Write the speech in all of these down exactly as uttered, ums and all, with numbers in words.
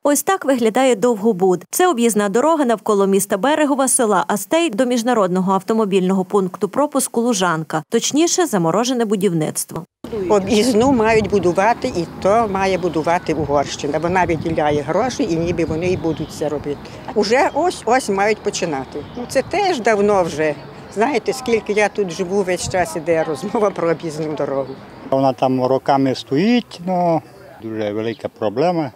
Ось так виглядає Довгобуд. Це об'їзна дорога навколо міста Берегова, села Астей до міжнародного автомобільного пункту пропуску Лужанка. Точніше, заморожене будівництво. Об'їзну мають будувати, і то має будувати Угорщина. Вона виділяє гроші, і ніби вони й будуть це робити. Уже ось-ось мають починати. Ну, це теж давно вже. Знаєте, скільки я тут живу, весь час іде розмова про об'їзну дорогу. Вона там роками стоїть, але дуже велика проблема.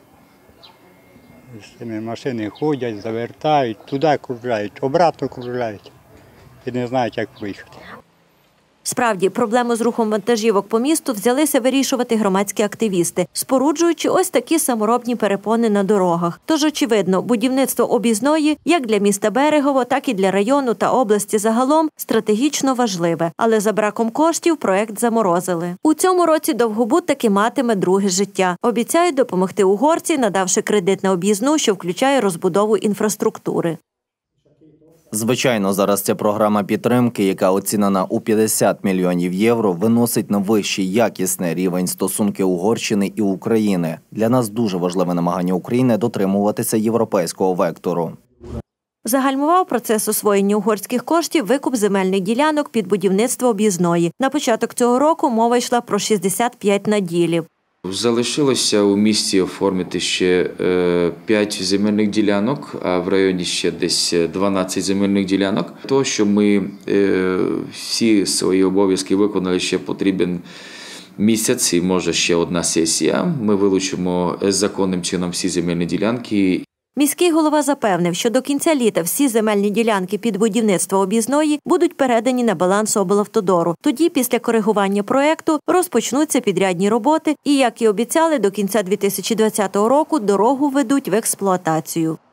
З цими машини ходять, завертають, туди кружляють, обратно кружляють і не знають, як виїхати. Справді, проблему з рухом вантажівок по місту взялися вирішувати громадські активісти, споруджуючи ось такі саморобні перепони на дорогах. Тож, очевидно, будівництво об'їзної, як для міста Берегово, так і для району та області загалом, стратегічно важливе. Але за браком коштів проект заморозили. У цьому році Довгобуд таки матиме друге життя. Обіцяють допомогти угорці, надавши кредит на об'їзну, що включає розбудову інфраструктури. Звичайно, зараз ця програма підтримки, яка оцінена у п'ятдесят мільйонів євро, виносить на вищий якісний рівень стосунки Угорщини і України. Для нас дуже важливе намагання України дотримуватися європейського вектору. Загальмував процес освоєння угорських коштів викуп земельних ділянок під будівництво об'їзної. На початок цього року мова йшла про шістдесят п'ять наділів. Залишилося у місті оформити ще п'ять земельних ділянок, а в районі ще десь дванадцять земельних ділянок. То, що ми всі свої обов'язки виконали, ще потрібен місяць і може ще одна сесія. Ми вилучимо законним чином всі земельні ділянки. Міський голова запевнив, що до кінця літа всі земельні ділянки під будівництво об'їзної будуть передані на баланс облавтодору. Тоді, після коригування проєкту, розпочнуться підрядні роботи і, як і обіцяли, до кінця дві тисячі двадцятого року дорогу введуть в експлуатацію.